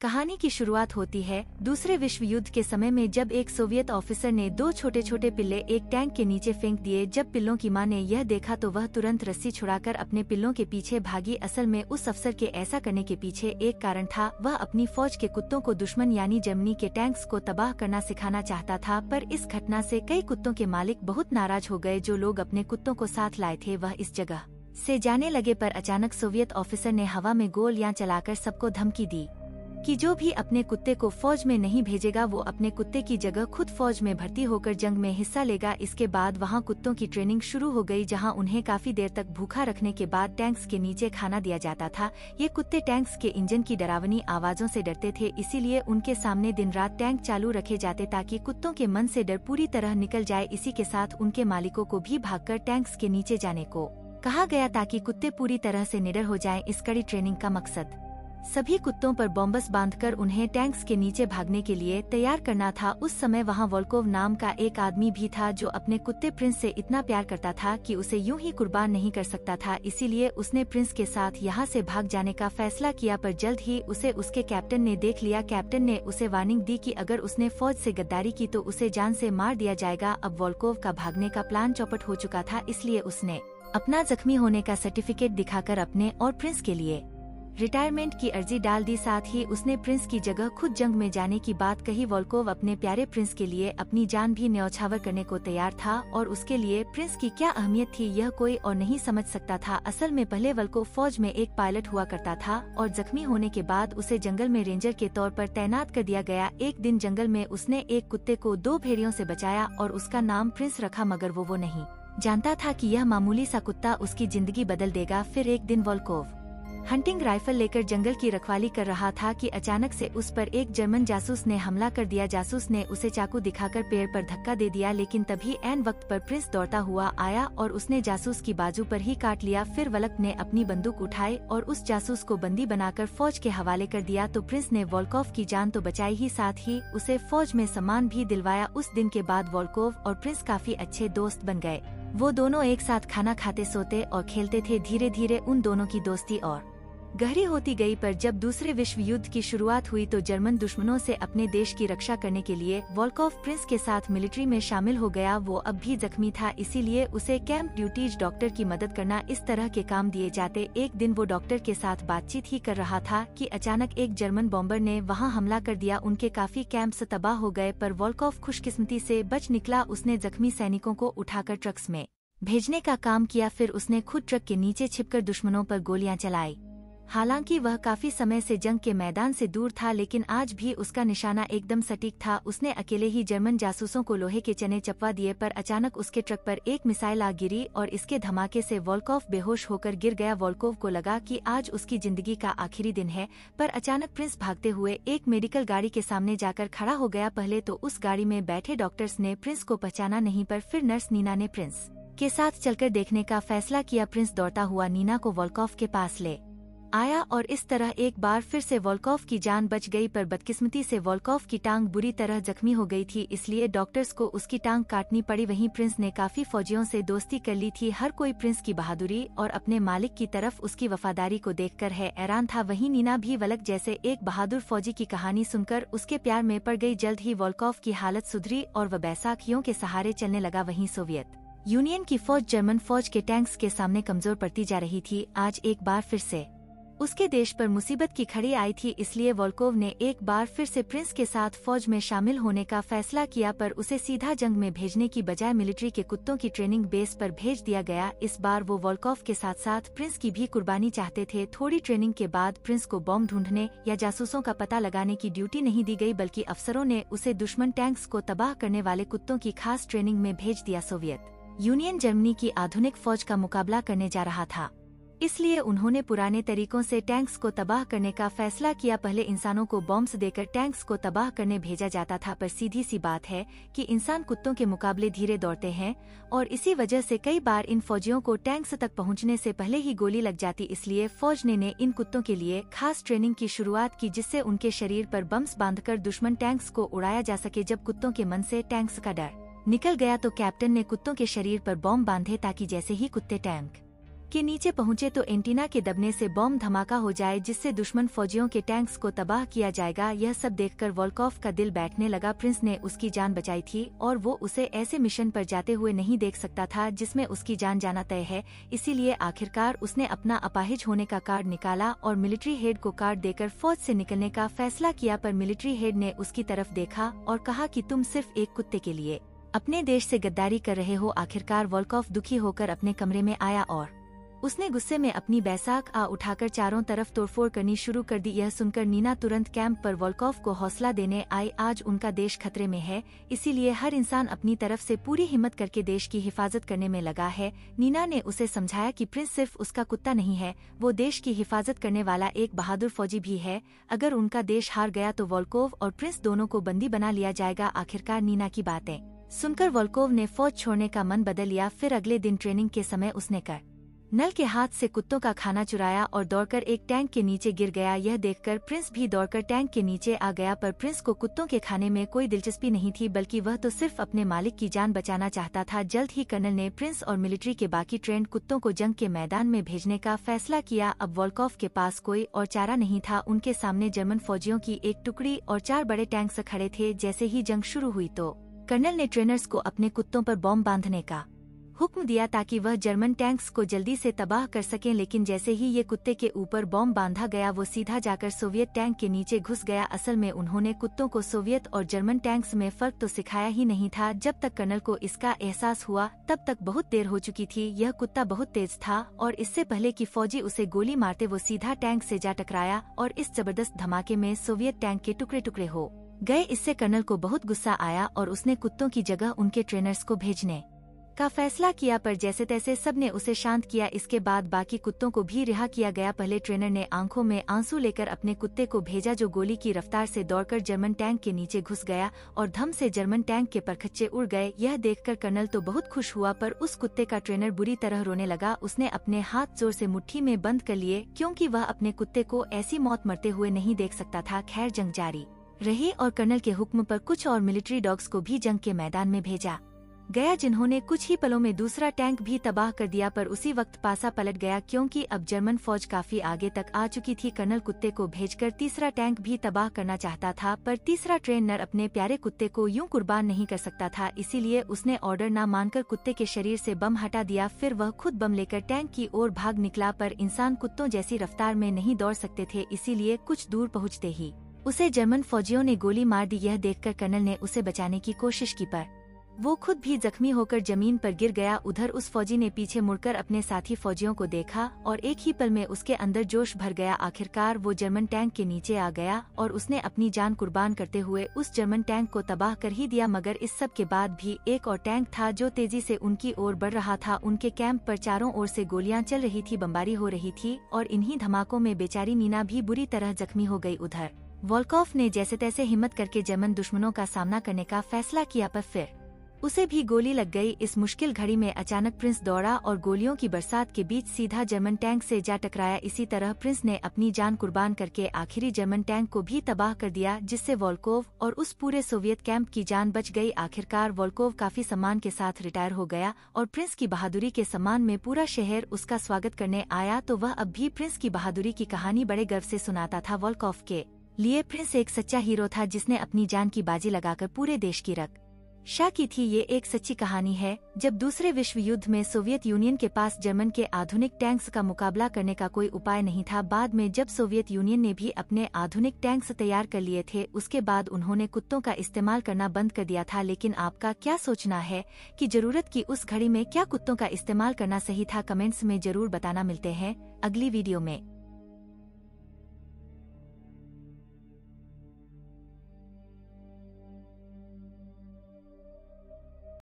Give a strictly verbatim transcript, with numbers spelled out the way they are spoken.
कहानी की शुरुआत होती है दूसरे विश्व युद्ध के समय में, जब एक सोवियत ऑफिसर ने दो छोटे छोटे पिल्ले एक टैंक के नीचे फेंक दिए। जब पिल्लों की मां ने यह देखा तो वह तुरंत रस्सी छुड़ाकर अपने पिल्लों के पीछे भागी। असल में उस अफसर के ऐसा करने के पीछे एक कारण था। वह अपनी फौज के कुत्तों को दुश्मन यानी जर्मनी के टैंक्स को तबाह करना सिखाना चाहता था। पर इस घटना से कई कुत्तों के मालिक बहुत नाराज हो गए। जो लोग अपने कुत्तों को साथ लाए थे वह इस जगह से जाने लगे। पर अचानक सोवियत ऑफिसर ने हवा में गोलियां चलाकर सबको धमकी दी कि जो भी अपने कुत्ते को फौज में नहीं भेजेगा वो अपने कुत्ते की जगह खुद फौज में भर्ती होकर जंग में हिस्सा लेगा। इसके बाद वहां कुत्तों की ट्रेनिंग शुरू हो गई, जहां उन्हें काफी देर तक भूखा रखने के बाद टैंक्स के नीचे खाना दिया जाता था। ये कुत्ते टैंक्स के इंजन की डरावनी आवाजों से डरते थे, इसीलिए उनके सामने दिन रात टैंक चालू रखे जाते ताकि कुत्तों के मन से डर पूरी तरह निकल जाए। इसी के साथ उनके मालिकों को भी भागकर टैंक्स के नीचे जाने को कहा गया ताकि कुत्ते पूरी तरह से निडर हो जाएं। इस कड़ी ट्रेनिंग का मकसद सभी कुत्तों पर बॉम्बस बांधकर उन्हें टैंक्स के नीचे भागने के लिए तैयार करना था। उस समय वहां वोल्कोव नाम का एक आदमी भी था जो अपने कुत्ते प्रिंस से इतना प्यार करता था कि उसे यूं ही कुर्बान नहीं कर सकता था। इसीलिए उसने प्रिंस के साथ यहां से भाग जाने का फैसला किया। पर जल्द ही उसे उसके कैप्टन ने देख लिया। कैप्टन ने उसे वार्निंग दी कि अगर उसने फौज से गद्दारी की तो उसे जान से मार दिया जाएगा। अब वोल्कोव का भागने का प्लान चौपट हो चुका था, इसलिए उसने अपना जख्मी होने का सर्टिफिकेट दिखाकर अपने और प्रिंस के लिए रिटायरमेंट की अर्जी डाल दी। साथ ही उसने प्रिंस की जगह खुद जंग में जाने की बात कही। वोल्कोव अपने प्यारे प्रिंस के लिए अपनी जान भी न्यौछावर करने को तैयार था और उसके लिए प्रिंस की क्या अहमियत थी यह कोई और नहीं समझ सकता था। असल में पहले वोल्कोव फौज में एक पायलट हुआ करता था और जख्मी होने के बाद उसे जंगल में रेंजर के तौर पर तैनात कर दिया गया। एक दिन जंगल में उसने एक कुत्ते को दो भेड़ियों से बचाया और उसका नाम प्रिंस रखा, मगर वो वो नहीं जानता था कि यह मामूली सा कुत्ता उसकी जिंदगी बदल देगा। फिर एक दिन वोल्कोव हंटिंग राइफल लेकर जंगल की रखवाली कर रहा था कि अचानक से उस पर एक जर्मन जासूस ने हमला कर दिया। जासूस ने उसे चाकू दिखाकर पेड़ पर धक्का दे दिया, लेकिन तभी ऐन वक्त पर प्रिंस दौड़ता हुआ आया और उसने जासूस की बाजू पर ही काट लिया। फिर वलक ने अपनी बंदूक उठाई और उस जासूस को बंदी बनाकर फौज के हवाले कर दिया। तो प्रिंस ने वोल्कोव की जान तो बचाई ही, साथ ही उसे फौज में सम्मान भी दिलवाया। उस दिन के बाद वोल्कोव और प्रिंस काफी अच्छे दोस्त बन गए। वो दोनों एक साथ खाना खाते, सोते और खेलते थे। धीरे धीरे उन दोनों की दोस्ती और गहरी होती गई। पर जब दूसरे विश्व युद्ध की शुरुआत हुई तो जर्मन दुश्मनों से अपने देश की रक्षा करने के लिए वोल्कोव प्रिंस के साथ मिलिट्री में शामिल हो गया। वो अब भी जख्मी था, इसीलिए उसे कैंप ड्यूटीज डॉक्टर की मदद करना इस तरह के काम दिए जाते। एक दिन वो डॉक्टर के साथ बातचीत ही कर रहा था कि अचानक एक जर्मन बॉम्बर ने वहां हमला कर दिया। उनके काफी कैंप्स तबाह हो गए, पर वोल्कोव खुशकिस्मती से बच निकला। उसने जख्मी सैनिकों को उठाकर ट्रक्स में भेजने का काम किया। फिर उसने खुद ट्रक के नीचे छिपकर दुश्मनों पर गोलियां चलाई। हालांकि वह काफी समय से जंग के मैदान से दूर था, लेकिन आज भी उसका निशाना एकदम सटीक था। उसने अकेले ही जर्मन जासूसों को लोहे के चने चपवा दिए। पर अचानक उसके ट्रक पर एक मिसाइल आ गिरी और इसके धमाके से वोल्कोव बेहोश होकर गिर गया। वोल्कोव को लगा कि आज उसकी जिंदगी का आखिरी दिन है, पर अचानक प्रिंस भागते हुए एक मेडिकल गाड़ी के सामने जाकर खड़ा हो गया। पहले तो उस गाड़ी में बैठे डॉक्टर्स ने प्रिंस को पहचाना नहीं, पर फिर नर्स नीना ने प्रिंस के साथ चलकर देखने का फैसला किया। प्रिंस दौड़ता हुआ नीना को वोल्कोव के पास ले आया और इस तरह एक बार फिर से वोल्कोव की जान बच गई। पर बदकिस्मती से वोल्कोव की टांग बुरी तरह जख्मी हो गई थी, इसलिए डॉक्टर्स को उसकी टांग काटनी पड़ी। वहीं प्रिंस ने काफी फौजियों से दोस्ती कर ली थी। हर कोई प्रिंस की बहादुरी और अपने मालिक की तरफ उसकी वफादारी को देखकर हैरान था। वहीं नीना भी वलक जैसे एक बहादुर फौजी की कहानी सुनकर उसके प्यार में पड़ गई। जल्द ही वोल्कोव की हालत सुधरी और वह बैसाखियों के सहारे चलने लगा। वहीं सोवियत यूनियन की फौज जर्मन फौज के टैंक्स के सामने कमजोर पड़ती जा रही थी। आज एक बार फिर से उसके देश पर मुसीबत की खड़ी आई थी, इसलिए वोल्कोव ने एक बार फिर से प्रिंस के साथ फौज में शामिल होने का फैसला किया। पर उसे सीधा जंग में भेजने की बजाय मिलिट्री के कुत्तों की ट्रेनिंग बेस पर भेज दिया गया। इस बार वो वोल्कोव के साथ साथ प्रिंस की भी कुर्बानी चाहते थे। थोड़ी ट्रेनिंग के बाद प्रिंस को बॉम्ब ढूंढने या जासूसों का पता लगाने की ड्यूटी नहीं दी गई, बल्कि अफसरों ने उसे दुश्मन टैंक्स को तबाह करने वाले कुत्तों की खास ट्रेनिंग में भेज दिया। सोवियत यूनियन जर्मनी की आधुनिक फौज का मुकाबला करने जा रहा था, इसलिए उन्होंने पुराने तरीकों से टैंक्स को तबाह करने का फैसला किया। पहले इंसानों को बॉम्ब्स देकर टैंक्स को तबाह करने भेजा जाता था, पर सीधी सी बात है कि इंसान कुत्तों के मुकाबले धीरे दौड़ते हैं और इसी वजह से कई बार इन फौजियों को टैंक्स तक पहुंचने से पहले ही गोली लग जाती। इसलिए फौज ने, ने इन कुत्तों के लिए खास ट्रेनिंग की शुरुआत की, जिससे उनके शरीर पर बम्स बांधकर दुश्मन टैंक्स को उड़ाया जा सके। जब कुत्तों के मन से टैंक्स का डर निकल गया तो कैप्टन ने कुत्तों के शरीर पर बॉम्ब बांधे ताकि जैसे ही कुत्ते टैंक के नीचे पहुंचे तो एंटीना के दबने से बॉम्ब धमाका हो जाए जिससे दुश्मन फौजियों के टैंक्स को तबाह किया जाएगा। यह सब देखकर वोल्कोव का दिल बैठने लगा। प्रिंस ने उसकी जान बचाई थी और वो उसे ऐसे मिशन पर जाते हुए नहीं देख सकता था जिसमें उसकी जान जाना तय है। इसीलिए आखिरकार उसने अपना अपाहिज होने का कार्ड निकाला और मिलिट्री हेड को कार्ड देकर फौज से निकलने का फैसला किया। पर मिलिट्री हेड ने उसकी तरफ देखा और कहा कि तुम सिर्फ एक कुत्ते के लिए अपने देश से गद्दारी कर रहे हो। आखिरकार वोल्कोव दुखी होकर अपने कमरे में आया और उसने गुस्से में अपनी बैसाख आ उठाकर चारों तरफ तोड़फोड़ करनी शुरू कर दी। यह सुनकर नीना तुरंत कैंप पर वोल्कोव को हौसला देने आई। आज उनका देश खतरे में है, इसीलिए हर इंसान अपनी तरफ से पूरी हिम्मत करके देश की हिफाजत करने में लगा है। नीना ने उसे समझाया कि प्रिंस सिर्फ उसका कुत्ता नहीं है, वो देश की हिफाजत करने वाला एक बहादुर फौजी भी है। अगर उनका देश हार गया तो वोल्कोव और प्रिंस दोनों को बंदी बना लिया जाएगा। आखिरकार नीना की बातें सुनकर वोल्कोव ने फौज छोड़ने का मन बदल लिया। फिर अगले दिन ट्रेनिंग के समय उसने कर नल के हाथ से कुत्तों का खाना चुराया और दौड़कर एक टैंक के नीचे गिर गया। यह देखकर प्रिंस भी दौड़कर टैंक के नीचे आ गया। पर प्रिंस को कुत्तों के खाने में कोई दिलचस्पी नहीं थी, बल्कि वह तो सिर्फ अपने मालिक की जान बचाना चाहता था। जल्द ही कर्नल ने प्रिंस और मिलिट्री के बाकी ट्रेंड कुत्तों को जंग के मैदान में भेजने का फैसला किया। अब वोल्कोव के पास कोई और चारा नहीं था। उनके सामने जर्मन फौजियों की एक टुकड़ी और चार बड़े टैंक्स खड़े थे। जैसे ही जंग शुरू हुई तो कर्नल ने ट्रेनर्स को अपने कुत्तों पर बॉम्ब बांधने का हुक्म दिया ताकि वह जर्मन टैंक्स को जल्दी से तबाह कर सकें। लेकिन जैसे ही ये कुत्ते के ऊपर बॉम्ब बांधा गया वो सीधा जाकर सोवियत टैंक के नीचे घुस गया। असल में उन्होंने कुत्तों को सोवियत और जर्मन टैंक्स में फर्क तो सिखाया ही नहीं था। जब तक कर्नल को इसका एहसास हुआ तब तक बहुत देर हो चुकी थी। यह कुत्ता बहुत तेज था और इससे पहले कि फौजी उसे गोली मारते वो सीधा टैंक से जा टकराया और इस जबरदस्त धमाके में सोवियत टैंक के टुकड़े टुकड़े हो गए। इससे कर्नल को बहुत गुस्सा आया और उसने कुत्तों की जगह उनके ट्रेनर्स को भेजने का फैसला किया। पर जैसे तैसे सबने उसे शांत किया। इसके बाद बाकी कुत्तों को भी रिहा किया गया। पहले ट्रेनर ने आंखों में आंसू लेकर अपने कुत्ते को भेजा जो गोली की रफ्तार से दौड़कर जर्मन टैंक के नीचे घुस गया और धम से जर्मन टैंक के परखच्चे उड़ गए। यह देखकर कर्नल तो बहुत खुश हुआ, पर उस कुत्ते का ट्रेनर बुरी तरह रोने लगा। उसने अपने हाथ जोर से मुट्ठी में बंद कर लिए क्योंकि वह अपने कुत्ते को ऐसी मौत मरते हुए नहीं देख सकता था। खैर जंग जारी रही और कर्नल के हुक्म पर कुछ और मिलिट्री डॉग्स को भी जंग के मैदान में भेजा गया, जिन्होंने कुछ ही पलों में दूसरा टैंक भी तबाह कर दिया। पर उसी वक्त पासा पलट गया क्योंकि अब जर्मन फौज काफी आगे तक आ चुकी थी। कर्नल कुत्ते को भेजकर तीसरा टैंक भी तबाह करना चाहता था, पर तीसरा ट्रेनर अपने प्यारे कुत्ते को यूं कुर्बान नहीं कर सकता था। इसीलिए उसने ऑर्डर न मानकर कुत्ते के शरीर से बम हटा दिया। फिर वह खुद बम लेकर टैंक की ओर भाग निकला। पर इंसान कुत्तों जैसी रफ्तार में नहीं दौड़ सकते थे, इसीलिए कुछ दूर पहुँचते ही उसे जर्मन फौजियों ने गोली मार दी। यह देखकर कर्नल ने उसे बचाने की कोशिश की, पर वो खुद भी जख्मी होकर जमीन पर गिर गया। उधर उस फौजी ने पीछे मुड़कर अपने साथी फौजियों को देखा और एक ही पल में उसके अंदर जोश भर गया। आखिरकार वो जर्मन टैंक के नीचे आ गया और उसने अपनी जान कुर्बान करते हुए उस जर्मन टैंक को तबाह कर ही दिया। मगर इस सब के बाद भी एक और टैंक था जो तेजी से उनकी ओर बढ़ रहा था। उनके कैंप पर चारों ओर से गोलियां चल रही थी, बमबारी हो रही थी और इन्हीं धमाकों में बेचारी नीना भी बुरी तरह जख्मी हो गई। उधर वोल्कोव ने जैसे तैसे हिम्मत करके जर्मन दुश्मनों का सामना करने का फैसला किया, पर फिर उसे भी गोली लग गई। इस मुश्किल घड़ी में अचानक प्रिंस दौड़ा और गोलियों की बरसात के बीच सीधा जर्मन टैंक से जा टकराया। इसी तरह प्रिंस ने अपनी जान कुर्बान करके आखिरी जर्मन टैंक को भी तबाह कर दिया, जिससे वोल्कोव और उस पूरे सोवियत कैंप की जान बच गई। आखिरकार वोल्कोव काफी सम्मान के साथ रिटायर हो गया और प्रिंस की बहादुरी के सम्मान में पूरा शहर उसका स्वागत करने आया। तो वह अब भी प्रिंस की बहादुरी की कहानी बड़े गर्व से सुनाता था। वोल्कोव के लिए प्रिंस एक सच्चा हीरो था जिसने अपनी जान की बाजी लगाकर पूरे देश की रक्षा की थी। ये एक सच्ची कहानी है जब दूसरे विश्व युद्ध में सोवियत यूनियन के पास जर्मन के आधुनिक टैंक्स का मुकाबला करने का कोई उपाय नहीं था। बाद में जब सोवियत यूनियन ने भी अपने आधुनिक टैंक्स तैयार कर लिए थे, उसके बाद उन्होंने कुत्तों का इस्तेमाल करना बंद कर दिया था। लेकिन आपका क्या सोचना है कि जरूरत की उस घड़ी में क्या कुत्तों का इस्तेमाल करना सही था? कमेंट्स में जरूर बताना। मिलते हैं अगली वीडियो में।